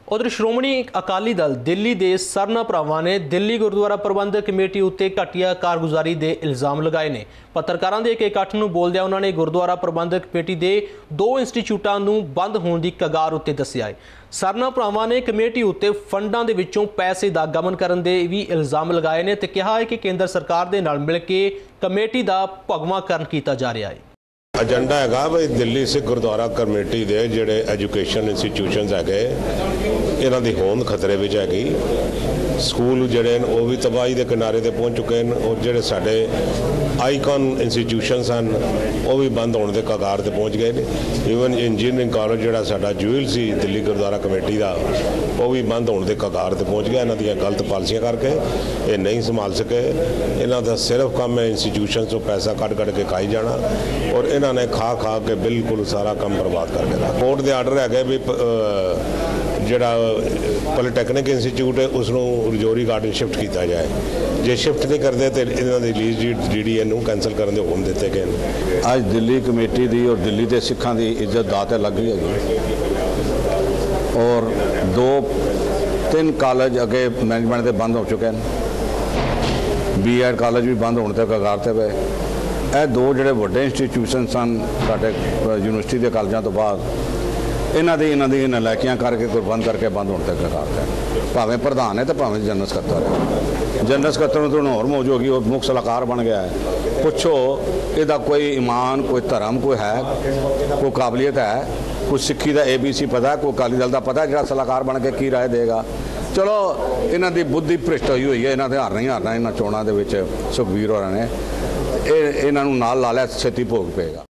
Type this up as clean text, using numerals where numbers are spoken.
उधर श्रोमणी अकाली दल दिल्ली के सरना भरावां ने दिल्ली गुरुद्वारा प्रबंधक कमेटी उत्ते घटिया कारगुजारी के इल्जाम लगाए ने। पत्रकारों के एक इकट्ठ नूं बोलदे उन्होंने गुरुद्वारा प्रबंधक कमेटी के 2 इंस्टीट्यूटां नूं बंद होने की कगार उत्ते दस्सिया है। सरना भरावां ने कमेटी उत्ते फंडां दे विचों पैसे दा गमन करन दे भी इल्जाम लगाए ने ते कहा है कि केंद्र सरकार दे नाल मिल के कमेटी दा भगवाकरण किया जा रहा है। एजेंडा है भाई दिल्ली सिख गुरुद्वारा कमेटी के जोड़े एजुकेशन इंस्टीट्यूशन है इन्हों की होंद खतरे में हैगी। स्कूल जोड़े वो भी तबाही के किनारे पर पहुँच चुके हैं और जोड़े साढ़े आईकॉन इंस्टीट्यूशन सन वो भी बंद होने के कगार पर पहुँच गए हैं। ईवन इंजीनियरिंग कॉलेज जोड़ा साडा जूल सी दिल्ली गुरुद्वारा कमेटी का वो भी बंद होने के कगार पर पहुँच गया। इन्हों दी गलत पॉलिसियां करके ये नहीं संभाल सके। इन्हों का सिर्फ काम है इंस्टीट्यूशन तो पैसा कट के खाई जाना और इन्होंने खा के बिल्कुल सारा काम बर्बाद करके रखा। कोर्ट के आर्डर है भी जोड़ा पॉलीटैक्निक इंस्टीट्यूट है उसनों रजौरी गार्डन शिफ्ट किया जाए। जे शिफ्ट नहीं करते तो इन्हों की लीज जी है कैंसल करने के हुक्म दिते गए। आज दिल्ली कमेटी की और दिल्ली के सिखा की इज्जत दात लग गई है और 2-3 कॉलेज अगे मैनेजमेंट के बंद हो चुके हैं। BEd कॉलेज भी बंद होने तक कगार पे पे। यह 2 जोड़े वड्डे इंस्टीट्यूशन सन साढ़े यूनिवर्सिटी के कॉलेजों तो बाद इन्हों की नलैकियां करके कोई बंद करके बंद होने तक कगार पे। भावें प्रधान है तो भावें जनरल सकत्तर है। जनरल सकत्तर तो होर मौज होगी वो मुख सलाहकार बन गया है। पुछो इसका कोई ईमान कोई धर्म कोई है कोई काबलियत है कोई सिक्खी का ABC पता है कोई अकाली दल का पता है जो सलाहकार बन के की राय देगा। चलो इन्हों की बुद्धि भ्रिष्ट हुई है। इन्होंने हारना ही हारना इन चोणों के सुखबीर होर ने इन्हों नाल ला लिया छेती भोग पेगा।